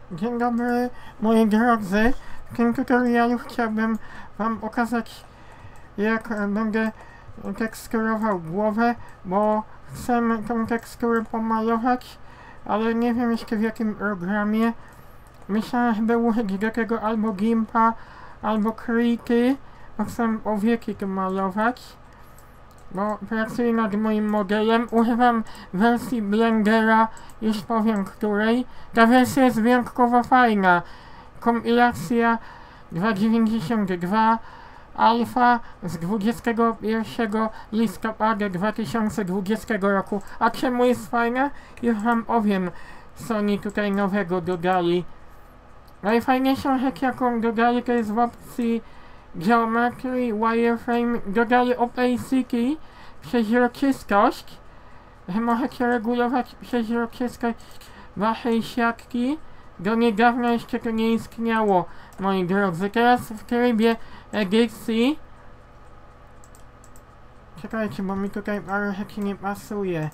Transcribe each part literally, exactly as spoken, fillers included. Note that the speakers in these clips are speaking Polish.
Dzień dobry, moi drodzy. W tym tutorialu chciałbym wam pokazać, jak będę teksturował głowę, bo chcę tą teksturę pomalować, ale nie wiem jeszcze w jakim programie. Myślę, żeby użyć do tego albo Gimpa, albo Creaty, bo chcę powieki tu malować, bo pracuję nad moim modelem. Używam wersji Blendera, już powiem której. Ta wersja jest wyjątkowo fajna. Kompilacja dwa dziewięćdziesiąt dwa alfa z dwudziestego pierwszego listopada dwa tysiące dwudziestego roku. A czemu jest fajna? Już wam powiem, co oni tutaj nowego dodali. Najfajniejszą rzecz, jaką dodali, to jest w opcji Geometry, Wireframe, dodali opacity, przeźroczystość, że możecie regulować przeźroczystość waszej siatki. Do niedawna jeszcze to nie istniało, moi drodzy. Teraz w trybie edycji... Czekajcie, bo mi tutaj parę rzeczy nie pasuje.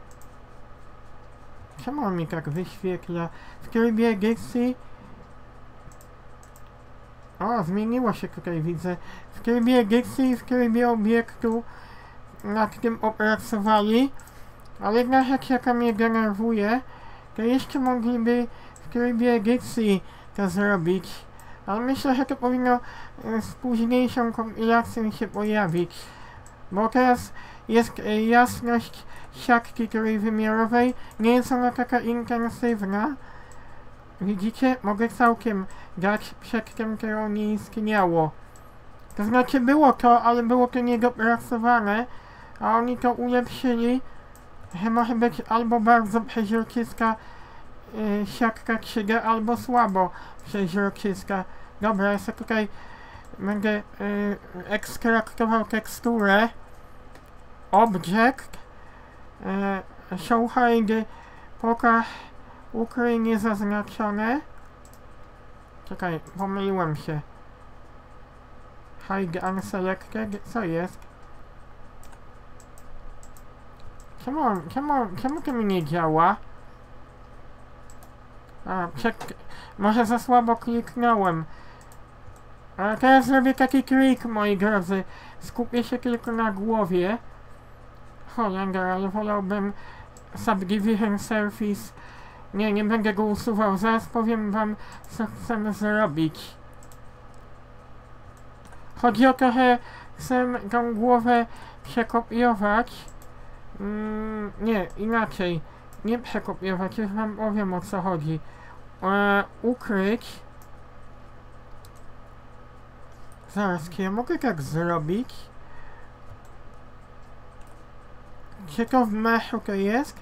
Czemu on mi tak wyświetla? W trybie edycji... O, zmieniło się tutaj, widzę. W trybie edycji i w trybie obiektu nad tym opracowali. Ale jedna rzecz, jaka mnie denerwuje, to jeszcze mogliby w trybie edycji to zrobić. Ale myślę, że to powinno z późniejszą kompilacją się pojawić. Bo teraz jest jasność siatki trójwymiarowej, nie jest ona taka intensywna. Widzicie? Mogę całkiem dać, przedtem to nie istniało. To znaczy było to, ale było to niedopracowane, a oni to ulepszyli, że może być albo bardzo przeźroczysta yy, siatka trzy D, albo słabo przeźroczysta. Dobra, ja sobie tutaj będę yy, ekstraktował teksturę. Object. Yy, show hide. Pokaż. Ukryj niezaznaczone. Czekaj, pomyliłem się. Hide unselected. Co jest? Czemu, czemu, czemu to mi nie działa? A, czek... Może za słabo kliknąłem. Ale teraz zrobię taki trik, moi drodzy. Skupię się tylko na głowie. Holender, ale wolałbym Subdivision Surface. Nie, nie będę go usuwał. Zaraz powiem wam, co chcemy zrobić. Chodzi o to, że chcę tą głowę przekopiować. Mm, nie, inaczej. Nie przekopiować, już wam powiem, o co chodzi. E, ukryć. Zaraz, czy ja mogę tak zrobić? Czy to w meszu to jest?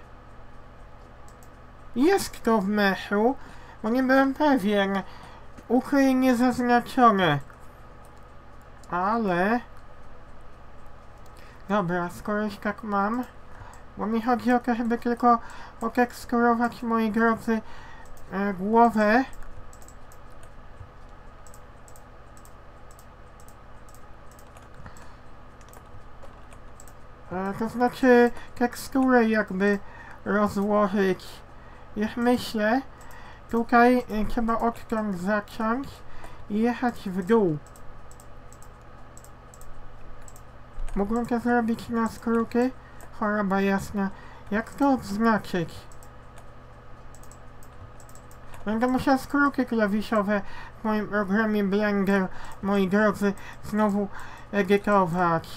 Jest to w meszu, bo nie byłem pewien. Ukryj niezaznaczone. Ale... Dobra, skoro już tak mam, bo mi chodzi o to, żeby tylko oteksturować, moi drodzy, e, głowę. E, to znaczy teksturę jakby rozłożyć. Jak myślę, tutaj e, trzeba odtąd zacząć i jechać w dół. Mógłbym to zrobić na skróty? Choroba jasna. Jak to odznaczyć? Będę musiał skróty klawiszowe w moim programie Blender, moi drodzy, znowu edytować.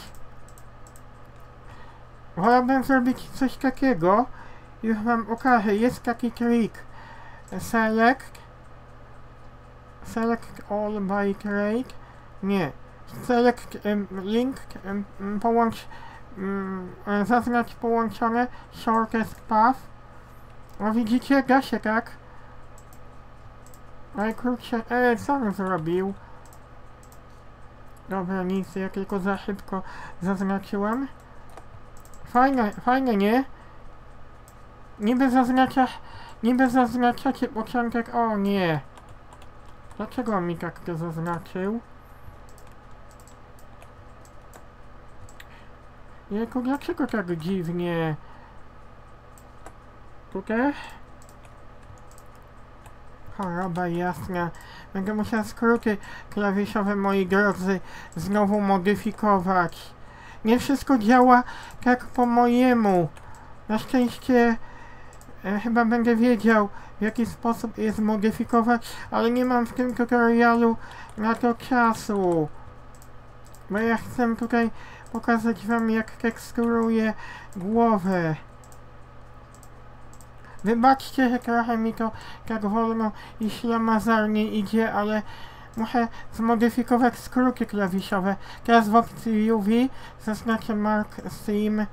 Wolałbym zrobić coś takiego. Już wam pokażę. Jest taki trik. Select. Select all by trade. Nie. Select um, link. Um, połącz. Um, zaznacz połączone. Shortest path. No widzicie? Da się tak. Najkrótsze. Eee, co on zrobił? Dobra, nic. Ja tylko za szybko zaznaczyłem. Fajne, fajne, nie? Niby zaznacza, niby zaznaczacie początek, o nie. Dlaczego on mi tak to zaznaczył? Jejku, dlaczego tak dziwnie? Tutaj? Choroba jasna. Będę musiał skróty klawiszowe, moi drodzy, znowu modyfikować. Nie wszystko działa tak po mojemu. Na szczęście e, chyba będę wiedział, w jaki sposób je zmodyfikować, ale nie mam w tym tutorialu na to czasu. Bo ja chcę tutaj pokazać wam, jak teksturuję głowę. Wybaczcie, że trochę mi to tak wolno i ślamazarnie idzie, ale muszę zmodyfikować skróty klawiszowe. Teraz w opcji U V zaznaczę Mark Sim.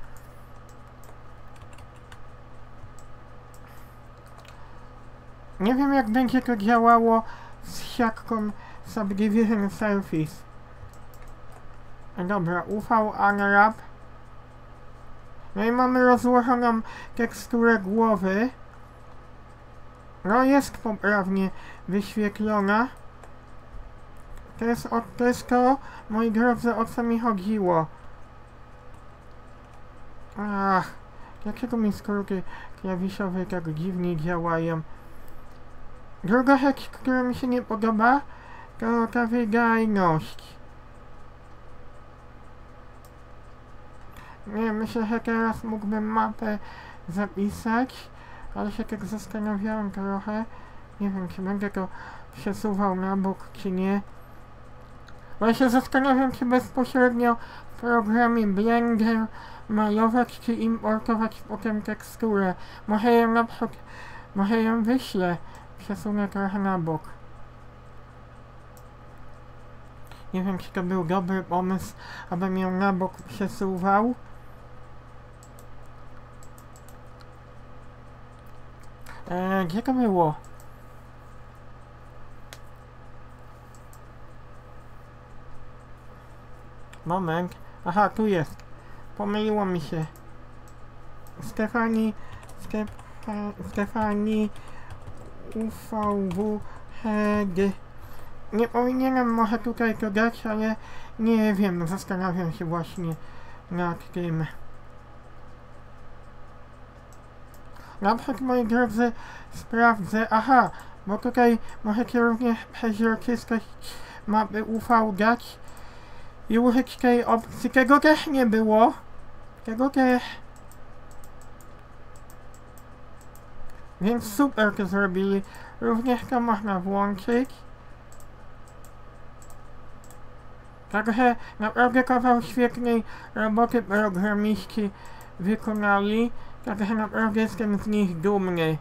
Nie wiem, jak będzie to działało z siatką Subdivision Surface. Dobra, U V Unwrap. No i mamy rozłożoną teksturę głowy. No jest poprawnie wyświetlona. To jest, o, to jest to, moi drodzy, o co mi chodziło. Ach, dlaczego mi skróty klawiszowe tak dziwnie działają? Druga rzecz, która mi się nie podoba, to ta wydajność. Nie, myślę, że teraz mógłbym mapę zapisać, ale się tak zastanawiałem trochę. Nie wiem, czy będę to przesuwał na bok, czy nie. Bo ja się zastanawiam, czy bezpośrednio w programie Blender malować, czy importować potem teksturę. Może ją na przykład, może ją wyślę. Przesunę trochę na bok. Nie wiem, czy to był dobry pomysł, abym ją na bok przesuwał. Eee, gdzie to było? Moment. Aha, tu jest. Pomyliło mi się. Stefani... Stefa, Stefani... U V W Head. Nie powinienem może tutaj to dać, ale nie wiem, zastanawiam się właśnie nad tym. Na przykład, moi drodzy, sprawdzę, aha, bo tutaj możecie również przeźroczystość mapy U V dać i użyć tej opcji. Tego też nie było. Tego też. Więc super to zrobili. Również to można włączyć. Także naprawdę kawał świetnej roboty programiści wykonali. Także naprawdę jestem z nich dumny.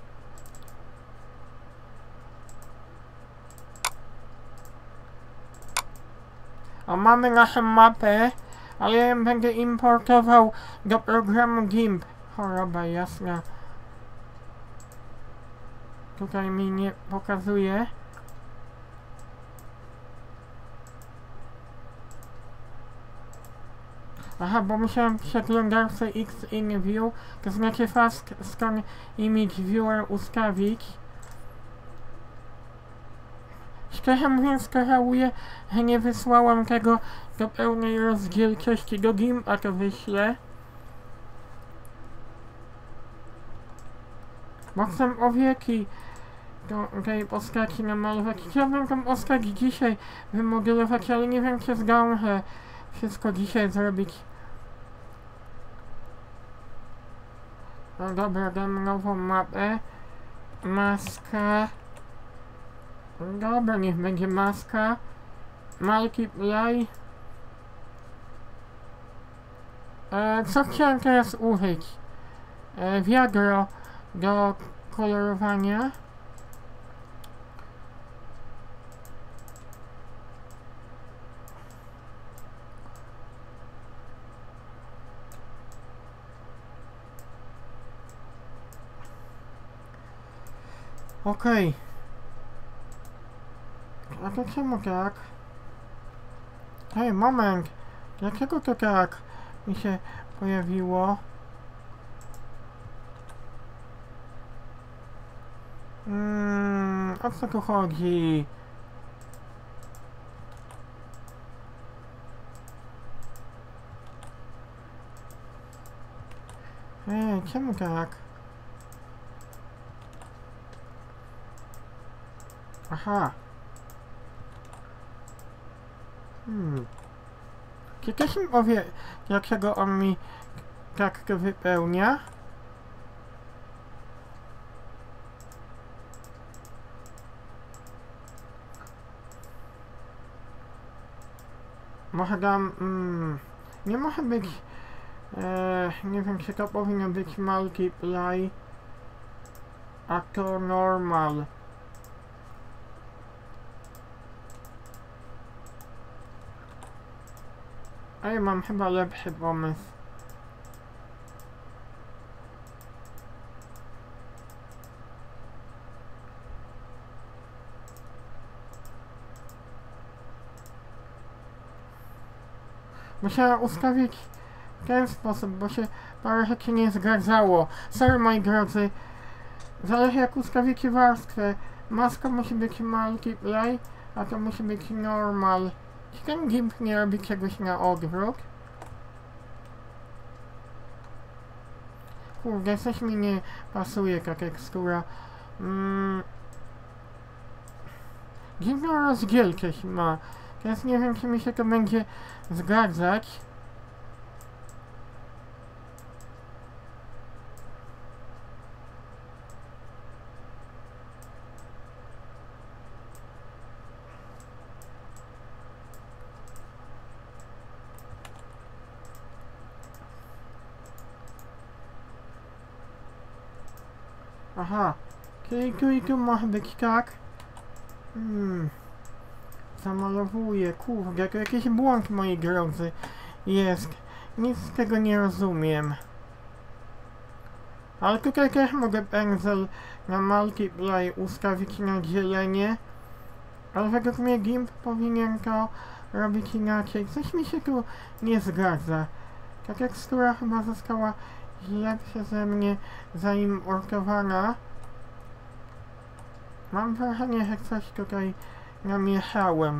O, mamy naszą mapę, ale ja ją będę importował do programu GIMP. Choroba jasna. Tutaj mi nie pokazuje. Aha, bo musiałem w przeglądarce X in View, to znaczy Fast Scan Image Viewer ustawić. Szczerze mówiąc, to żałuję, że nie wysłałam tego do pełnej rozdzielczości do GIMPa, to wyślę. Bo chcę o wieki do tej postaci namalować. Chciałbym tą postać dzisiaj wymodelować, ale nie wiem, czy zdążę wszystko dzisiaj zrobić. No dobra, dam nową mapę. Maska. Dobra, niech będzie maska. Multiply. E, co chciałem teraz użyć? E, wiadro do kolorowania. Okej. Okay. A to czemu tak? Hej, moment. Dlaczego to tak mi się pojawiło? Hmm, o co tu chodzi? Hej, czemu tak? Aha. Hmm. Czy ktoś mi powie, dlaczego on mi tak to wypełnia? Może dam... Mm, nie może być... E, nie wiem, czy to powinno być multiply, a to normal. A ja mam chyba lepszy pomysł. Musiałem ustawić w ten sposób, bo się parę rzeczy nie zgadzało. Sorry, moi drodzy. Zależy jak ustawicie warstwę. Maska musi być multiply, a to musi być normal. Czy ten gimp nie robi czegoś na odwrót? Kurde, coś mi nie pasuje ta tekstura. Mm. Dziwną rozdzielczość ma. Teraz nie wiem, czy mi się to będzie zgadzać. Aha, czyli tu i tu może być tak. Hmm. Zamalowuję, kurde, to jakiś błąd, moi drodzy, jest. Nic z tego nie rozumiem. Ale tutaj też mogę pędzel na multiply ustawić na dzielenie. Ale według mnie gimp powinien to robić inaczej. Coś mi się tu nie zgadza. Ta tekstura chyba została źle przeze mnie zaimportowana. Mam wrażenie, że coś tutaj namieszałem.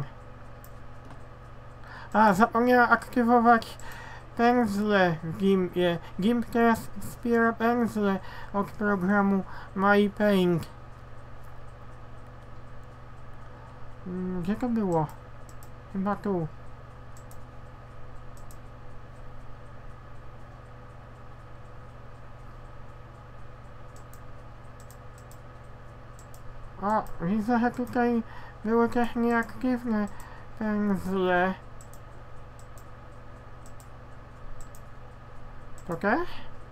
A, zapomniałem aktywować pędzle w Gimpie. Gimp teraz wspiera pędzle od programu MyPaint. Hmm, gdzie to było? Chyba tu. O, widzę, że tutaj były też nieaktywne pędzle. To też?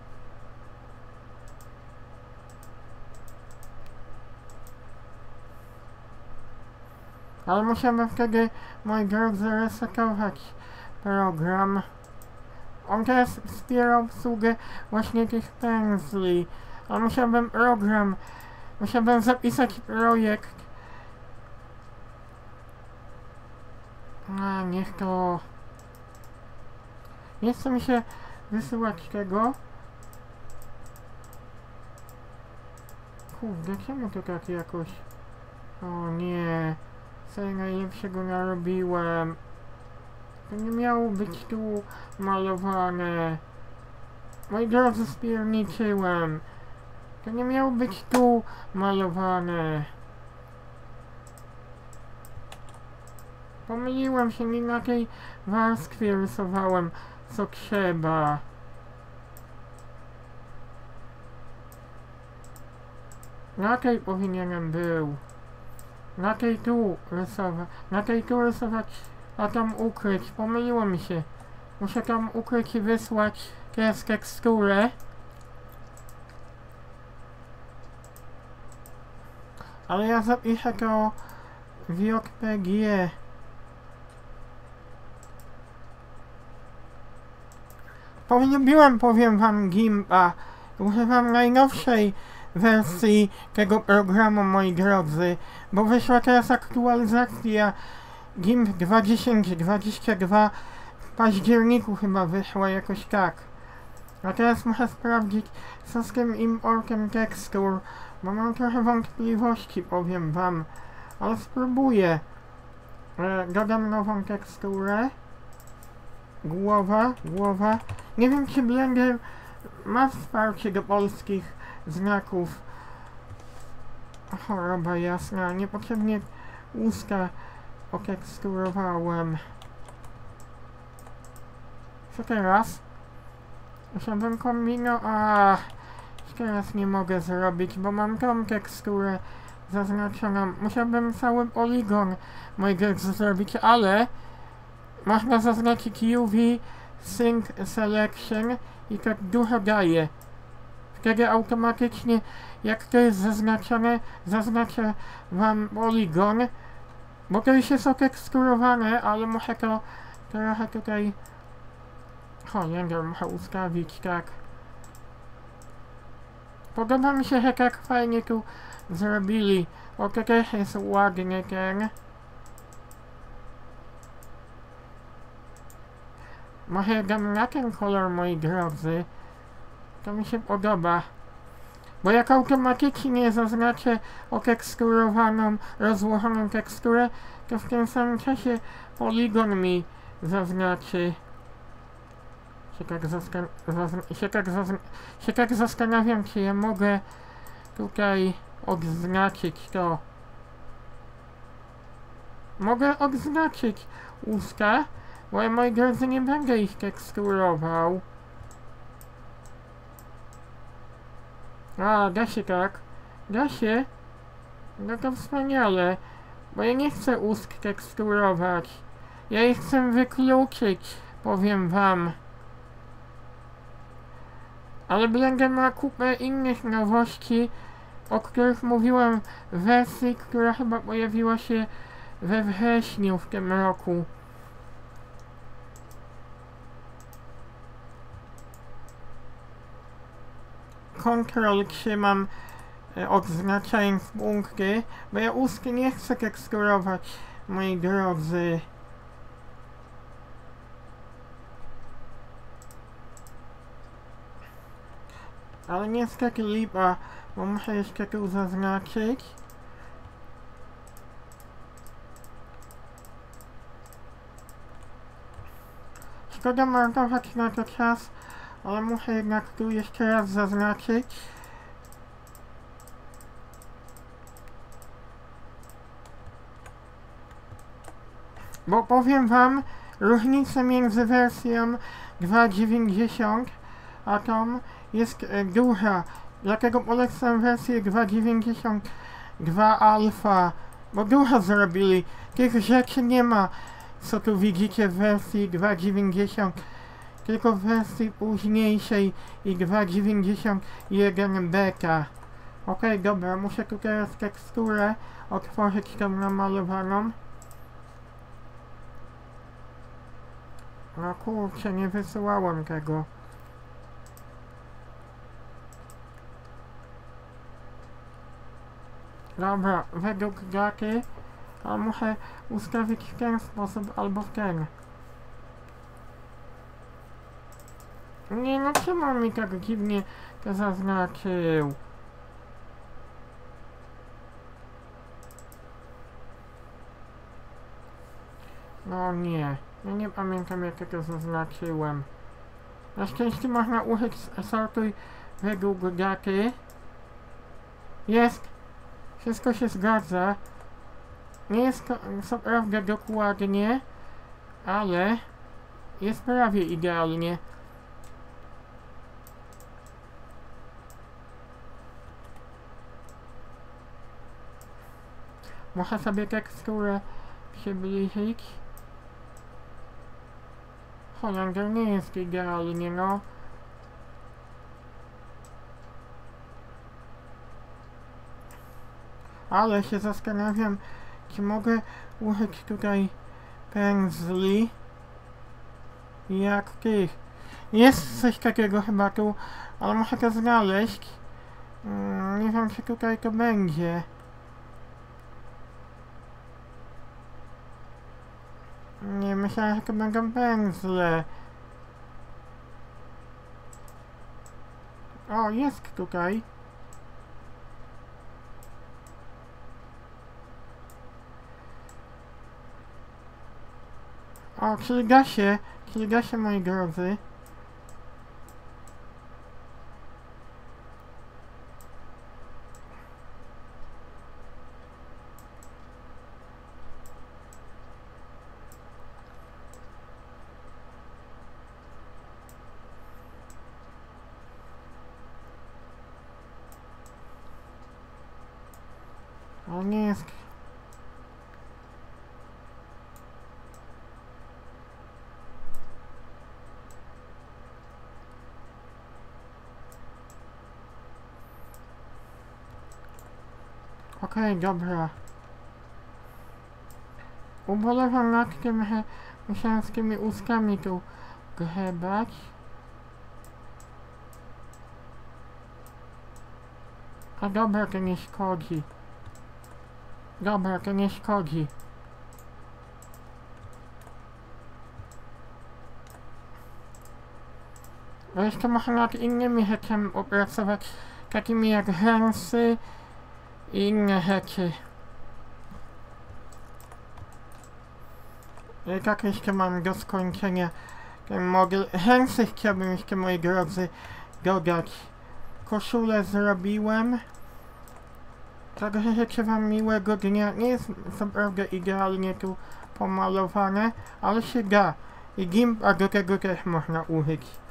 Ale musimy wtedy, moi drodzy, resetować program. On teraz wspiera obsługę właśnie tych pędzli. Ale musiałbym program, musiałbym zapisać projekt. A, niech to... Nie chce mi się wysyłać tego. Kurde, czemu to tak jakoś... O nie... Co najlepszego narobiłem. To nie miało być tu malowane. Moi drodzy, spierniczyłem. To nie miało być tu malowane. Pomyliłem się, nie na tej warstwie rysowałem, co trzeba. Na tej powinienem był. Na tej tu rysować. Na tej tu rysować, a tam ukryć. Pomyliło mi się. Muszę tam ukryć i wysłać teraz teksturę. Ale ja zapiszę to w J P G. Polubiłem, powiem wam, Gimpa. Używam najnowszej wersji tego programu, moi drodzy, bo wyszła teraz aktualizacja Gimp dwa tysiące dwadzieścia dwa w październiku chyba wyszła jakoś tak. A teraz muszę sprawdzić, co z tym importem tekstur, bo mam trochę wątpliwości, powiem wam, ale spróbuję. E, dodam nową teksturę. Głowa, głowa. Nie wiem, czy Blender ma wsparcie do polskich znaków. Choroba jasna, niepotrzebnie łuska oteksturowałem. Co teraz? Musiałbym kombino... A teraz nie mogę zrobić, bo mam tą teksturę zaznaczoną. Musiałbym cały poligon mojego zrobić, ale można zaznaczyć U V Sync Selection i tak dużo daje. Wtedy automatycznie, jak to jest zaznaczone, zaznaczę wam poligon, bo to już jest oteksturowane, ale muszę to trochę tutaj... Holender, muszę ustawić tak. Podoba mi się, że tak fajnie tu zrobili, bo to też jest ładny ten. Może dam na ten kolor, moi drodzy. To mi się podoba. Bo jak automatycznie zaznaczę oteksturowaną, rozłożoną teksturę, to w tym samym czasie poligon mi zaznaczy. Się tak, zastan się, tak się tak zastanawiam, czy ja mogę tutaj odznaczyć to. Mogę odznaczyć usta, bo ja, moi drodzy, nie będę ich teksturował. A, da się tak. Da się. No to wspaniale. Bo ja nie chcę ust teksturować. Ja je chcę wykluczyć, powiem wam. Ale Blender ma kupę innych nowości, o których mówiłem w wersji, która chyba pojawiła się we wrześniu w tym roku. Ctrl trzymam, e, odznaczając punkty, bo ja ustki nie chcę teksturować, moi drodzy. Ale niestety lipa, bo muszę jeszcze tu zaznaczyć. Szkoda marnować na to czas, ale muszę jednak tu jeszcze raz zaznaczyć. Bo powiem wam, różnica między wersją dwa dziewięćdziesiąt a tą jest e, duża. Dlatego polecam wersję dwa dziewięćdziesiąt dwa alfa, bo dużo zrobili. Tych rzeczy nie ma, co tu widzicie w wersji dwa dziewięćdziesiąt, tylko w wersji późniejszej i dwa dziewięćdziesiąt jeden beta. Ok, dobra, muszę tu teraz teksturę otworzyć tą namalowaną. No kurczę, nie wysyłałem tego. Dobra, według daty, a muszę ustawić w ten sposób albo w ten. Nie no, czemu mi tak dziwnie to zaznaczył? No nie, ja nie pamiętam, jak to zaznaczyłem. Na szczęście można użyć sortuj według daty. Jest! Wszystko się zgadza. Nie jest to co prawda dokładnie, ale jest prawie idealnie. Muszę sobie teksturę przybliżyć. Holender nie jest idealnie, no. Ale się zastanawiam, czy mogę użyć tutaj pędzli jak tych. Jest coś takiego chyba tu, ale muszę to znaleźć. Hmm, nie wiem, czy tutaj to będzie. Nie, myślałem, że to będą pędzle. O, jest tutaj. O, czyli da się, czyli da się, moi drodzy. Ale nie jest... Okej, okay, dobra. Ubolewam nad tym, że musiałem z tymi łuskami tu grzebać. A dobra, to nie szkodzi. Dobra, to nie szkodzi. Bo jeszcze można nad innymi rzeczami opracować, takimi jak rzęsy i inne rzeczy. I tak jeszcze mam do skończenia ten model. Rzęsy chciałbym jeszcze, moi drodzy, dodać. Koszulę zrobiłem. Także życzę wam miłego dnia. Nie jest co prawda idealnie tu pomalowane, ale się da. I gimpa do tego też można użyć.